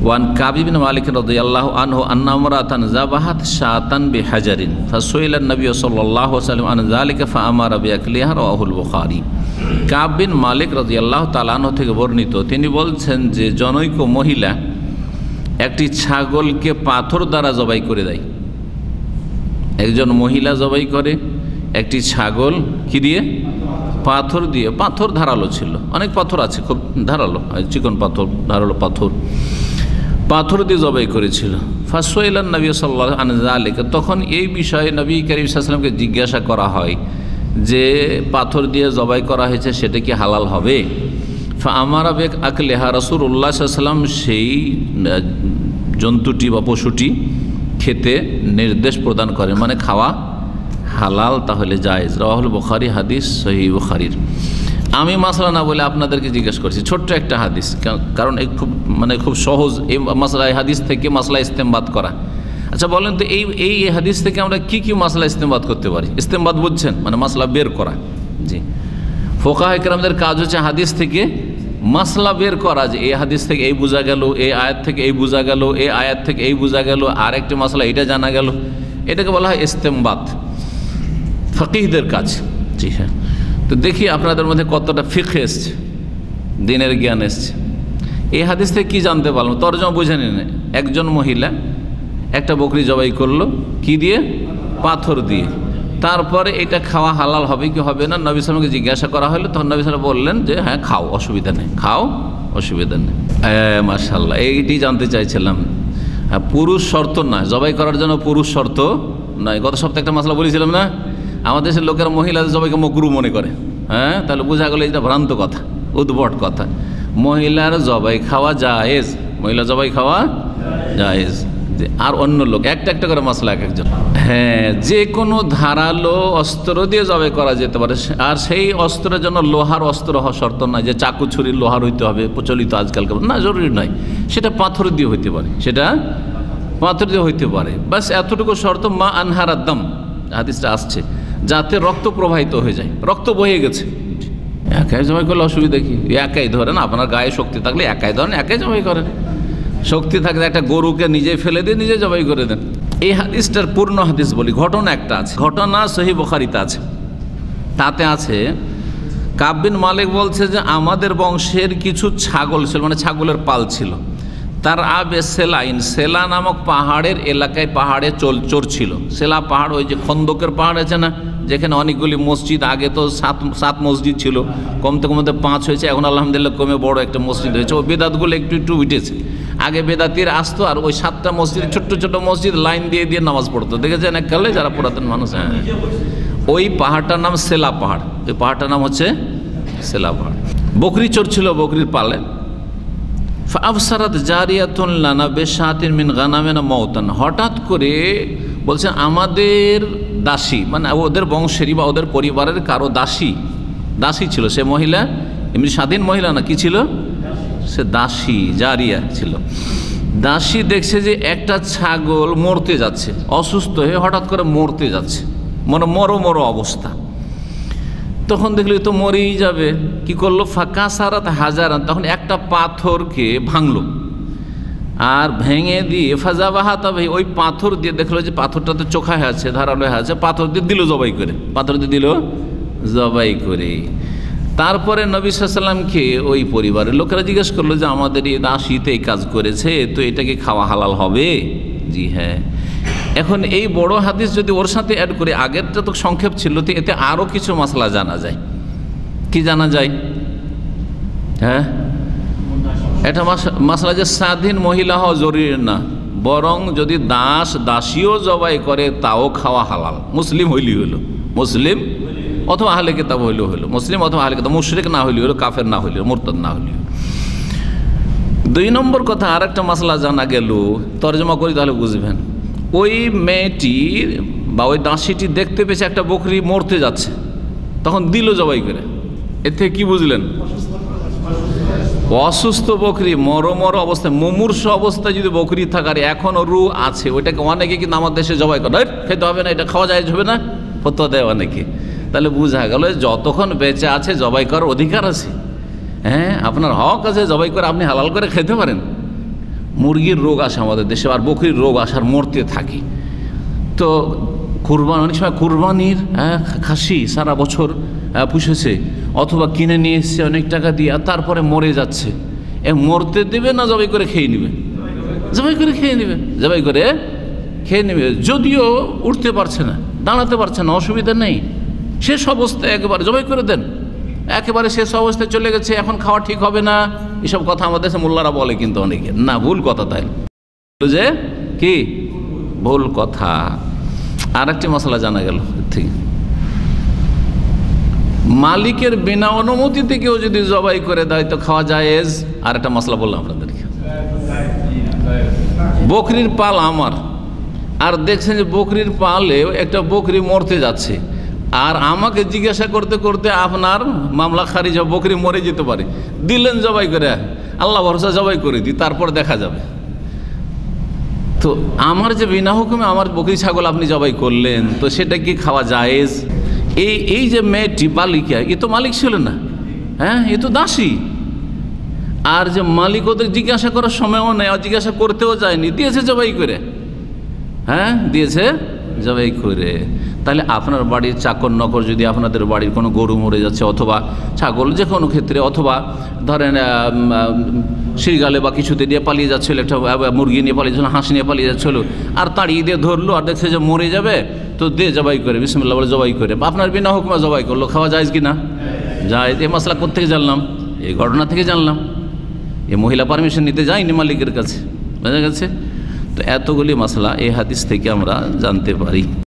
One কাব ইবনে মালিক রাদিয়াল্লাহু আনহু আন্না ইমরাতান যাবাহাত শাতান বিহাজারিন ফাসুইলা নবী সাল্লাল্লাহু আলাইহি ওয়াসাল্লাম আন যালিকা ফাআমারা বিআকলিহা রাওয়াহুল বুখারী। কাব বিন মালিক রাদিয়াল্লাহু তাআলা আনহু থেকে বর্ণিত, তিনি বলছেন যে জনৈক মহিলা একটি ছাগলকে পাথর দ্বারা জবাই করে দেয়। একজন মহিলা জবাই করে একটি ছাগল কি দিয়ে? পাথর দিয়ে। পাথর ধারালো ছিল, অনেক পাথর আছে, খুব ধারালো, চিকন পাথর, ধারালো পাথর, পাথর দিয়ে জবাই করেছিল। ফাসওয়াইলান নবী সাল্লাল্লাহু আলাইহি ওয়াসাল্লাম, তখন এই বিষয়ে নবী করিম সাল্লাল্লাহু আলাইহি ওয়াসাল্লামকে জিজ্ঞাসা করা হয় যে পাথর দিয়ে জবাই করা হয়েছে সেটা কি হালাল হবে? ফাআমারা বিআকলিহা, রাসূলুল্লাহ সাল্লাল্লাহু আলাইহি ওয়াসাল্লাম সেই জন্তুটি বা পশুটি খেতে নির্দেশ প্রদান করেন, মানে খাওয়া হালাল, তাহলে জায়েজ। রাওয়াহুল বুখারী, হাদিস সহিহ বুখারীর। আমি মাসলা না বলে আপনাদেরকে জিজ্ঞেস করছি, ছোট্ট একটা হাদিস, কারণ খুব সহজ এই মাসলা, এই হাদিস থেকে মাসলা ইস্তেমবাদ করা। আচ্ছা বলেন তো, এই হাদিস থেকে আমরা কি কি মাসলা ইস্তেমবাদ করতে পারি? ইস্তেমবাদ বুঝছেন, মানে মাসলা বের করা। জি, ফুকাহা ইকরামদের কাজ হচ্ছে হাদিস থেকে মাসলা বের করা, যে এই হাদিস থেকে এই বোঝা গেল, এই আয়াত থেকে এই বোঝা গেল, এই আয়াত থেকে এই বোঝা গেল, আর একটি মাসলা এটা জানা গেল, এটাকে বলা হয় ইস্তেমবাদ, ফকিহদের কাজ। জি হ্যাঁ, তো দেখি আপনাদের মধ্যে কতটা ফিকহ এসছে, দিনের জ্ঞান এসছে। এই হাদিস থেকে কী জানতে পারলাম? তরজমা বুঝে নিন। একজন মহিলা একটা বকরি জবাই করলো, কি দিয়ে? পাথর দিয়ে। তারপরে এটা খাওয়া হালাল হবে কি হবে না নবী সাল্লামকে জিজ্ঞাসা করা হলো, তখন নবী সাল্লাম বললেন যে হ্যাঁ খাও, অসুবিধা নেই, খাও, অসুবিধা নেই। মাশাআল্লাহ, এইটি জানতে চাইছিলাম। হ্যাঁ, পুরুষ শর্ত নয়, জবাই করার জন্য পুরুষ শর্ত নয়। গত সপ্তাহে একটা মাসলা বলেছিলাম না, আমাদের দেশের লোকেরা মহিলাদের জবাইকে মকরু মনে করে। হ্যাঁ, তাহলে বোঝা গেল এটা ভ্রান্ত কথা, উদ্ভট কথা। মহিলার জবাই খাওয়া জায়েজ, মহিলা জবাই খাওয়া জায়েজ। আর অন্য লোক একটা একটা করে মাসলা এক একজন। হ্যাঁ, যে কোনো ধারালো অস্ত্র দিয়ে জবাই করা যেতে পারে, আর সেই অস্ত্রের জন্য লোহার অস্ত্র হওয়া শর্ত নয়, যে চাকু ছুরি লোহার হইতে হবে প্রচলিত আজকালকার, না, জরুরি নয়। সেটা পাথর দিয়ে হইতে পারে, সেটা পাথর দিয়ে হইতে পারে। বাস এতটুকু শর্ত, মা আনহার দম, হাদিসটা আসছে, যাতে রক্ত প্রবাহিত হয়ে যায়, রক্ত বয়ে গেছে। একাই জবাই করলে অসুবিধা কি? একাই ধরেন, আপনার গায়ে শক্তি থাকলে একাই ধরেন, একাই জবাই করেন। শক্তি থাকলে একটা গরুকে নিজে ফেলে দিয়ে নিজে জবাই করে দেন। এই হাদিসটার পূর্ণ হাদিস বলি, ঘটনা একটা আছে, ঘটনা সহিহ বুখারীতে আছে। তাতে আছে, কাব বিন মালিক বলছে যে আমাদের বংশের কিছু ছাগল ছিল, মানে ছাগলের পাল ছিল, তার আবে সেলাইন, সেলা নামক পাহাড়ের এলাকায় পাহাড়ে চড়ছিল। সেলা পাহাড়, ওই যে খন্দকের পাহাড় আছে না, যেখানে অনেকগুলি মসজিদ, আগে তো সাত মসজিদ ছিল, কমতে কমতে 5 হয়েছে, এখন আলহামদুলিল্লাহ কমে বড় একটা মসজিদ হয়েছে। ওই বেদাতগুলো একটু একটু উঠেছে। আগে বেদাতির আসতো, আর ওই 7টা মসজিদ, ছোট্ট ছোট মসজিদ, লাইন দিয়ে দিয়ে নামাজ পড়তো, দেখেছেন এককালে যারা পুরাতন মানুষ। হ্যাঁ, ওই পাহাড়টার নাম সেলা পাহাড়, ওই পাহাড়টার নাম হচ্ছে সেলা পাহাড়। বকরি চড়ছিল, বকরির পালে। ফাবসারাত জারিয়াতুন লানা বিশাতিন মিন গানামিনা মাউতান, হঠাৎ করে বলছে আমাদের দাসী, মানে ওদের বংশেরই বা ওদের পরিবারের কারো দাসী ছিল। সে মহিলা এমনি স্বাধীন মহিলা না, কি ছিল? সে দাসী, জারিয়া ছিল। দাসী দেখছে যে একটা ছাগল মরতে যাচ্ছে, অসুস্থ হয়ে হঠাৎ করে মরতে যাচ্ছে, মানে মরো অবস্থা। তখন দেখলো তো মরেই যাবে, কি করলো? ফাঁকা সারাত হাজারান, তখন একটা পাথরকে ভাঙলো, আর ভেঙে দিয়ে ফাজাবাহা, তবে ওই পাথর দিয়ে দেখলো যে পাথরটা তো চোখা হয়ে আছে, ধারালো হয়ে আছে, পাথর দিয়ে দিল জবাই করে, পাথর দিয়ে দিল জবাই করে। তারপরে নবী সাল্লাল্লাহু আলাইহি ওয়াসাল্লামকে ওই পরিবারের লোকেরা জিজ্ঞেস করলো যে আমাদের এই দাসীতে এই কাজ করেছে, তো এটাকে খাওয়া হালাল হবে? জি হ্যাঁ। এখন এই বড় হাদিস যদি ওর সাথে অ্যাড করে, আগেরটা তো সংক্ষেপ ছিল, তো এতে আরও কিছু মাসলা জানা যায়। কি জানা যায়? হ্যাঁ, এটা মাসলা যে স্বাধীন মহিলা হওয়া জরুরি না, বরং যদি দাসীও জবাই করে তাও খাওয়া হালাল। মুসলিম হইলেই হলো, মুসলিম অথবা আহলে কিতাব হইলেও হলো, মুসলিম অথবা আহলে কিতাব, মুশরিক না হইলেও হলো, কাফের না হইলেও, মুরতাদ না হইলেও। 2 নম্বর কথা, আর একটা মাসলা জানা গেল, তর্জমা করি তাহলে বুঝবেন। ওই মেয়েটি বা ওই দাসীটি দেখতে পেয়েছে একটা বকরি মরতে যাচ্ছে, তখন দিল জবাই করে। এর থেকে কি বুঝলেন? অসুস্থ বকরি, মর অবস্থায়, মুমূর্ষু অবস্থায় যদি বকরি থাকার এখনও রু আছে, ওইটাকে অনেকে কিন্তু আমার দেশে জবাই করে, খেতে হবে না, এটা খাওয়া যায় হবে না, ফতোয়া দেয় অনেকে। তাহলে বোঝা গেল যতক্ষণ বেঁচে আছে জবাই করার অধিকার আছে। হ্যাঁ, আপনার হক আছে, জবাই করে আপনি হালাল করে খেতে পারেন। মুরগির রোগ আসে আমাদের দেশে, আর বকরির রোগ আসার মরতে থাকি। তো কুরবান, অনেক সময় কুরবানির খাসি সারা বছর পুষেছে অথবা কিনে নিয়ে এসছে অনেক টাকা দিয়ে, আর তারপরে মরে যাচ্ছে, মরতে দেবে না জবাই করে খেয়ে নেবে? জবাই করে খেয়ে নেবে, জবাই করে খেয়ে নেবে। যদিও উঠতে পারছে না, দাঁড়াতে পারছে না, অসুবিধা নেই, শেষ অবস্থায় একবারে জবাই করে দেন, একেবারে শেষ অবস্থায় চলে গেছে, এখন খাওয়া ঠিক হবে না, এসব কথা আমাদের দেশে মোল্লারা বলে, কিন্তু অনেকে না, ভুল কথা। তাই যে কি ভুল কথা। আর একটি মশলা জানা গেল ঠিক, মালিকের বিনা অনুমতিতে কেউ যদি জবাই করে দেয় তো খাওয়া জায়েজ। আর একটা মশলা বললাম আপনাদেরকে, বকরির পাল আমার, আর দেখছেন যে বকরির পালে একটা বকরি মরতে যাচ্ছে, আর আমাকে জিজ্ঞাসা করতে করতে আপনার মামলা খারিজ, বকরি মরে যেতে পারে, দিলেন জবাই করে, আল্লাহ ভরসা জবাই করে দিই, তারপর দেখা যাবে। তো আমার যে বিনা হুকুমে আমার বকরি ছাগল আপনি জবাই করলেন, তো সেটা কি খাওয়া জায়েজ? এই যে মেয়েটি বালিকা, এ তো মালিক ছিল না, হ্যাঁ, এ তো দাসী। আর যে মালিক ওদের জিজ্ঞাসা করার সময়ও নেই, জিজ্ঞাসা করতেও যায়নি, দিয়েছে জবাই করে, হ্যাঁ, দিয়েছে জবাই করে। তাহলে আপনার বাড়ির চাকর নকর যদি আপনাদের বাড়ির কোনো গরু মরে যাচ্ছে অথবা ছাগল, যে কোনো ক্ষেত্রে, অথবা ধরেন শ্রীগালে বা কিছুতে দিয়ে পালিয়ে যাচ্ছিল, একটা মুরগি নিয়ে পালিয়ে যাচ্ছিল, হাঁস নিয়ে পালিয়ে যাচ্ছিল, আর তাড়িয়ে দিয়ে ধরলো, আর দেখছে যে মরে যাবে, তো দিয়ে জবাই করে, বিসমিল্লাহ বলে জবাই করে, বা আপনার বিনা হুকুমে জবাই করলো, খাওয়া যায় কি না? যায়। এই মশলা কোত্থেকে জানলাম? এই ঘটনা থেকে জানলাম। এই মহিলা পারমিশন নিতে যায়নি মালিকের কাছে, বোঝা গেছে? তো এতগুলি মশলা এই হাদিস থেকে আমরা জানতে পারি।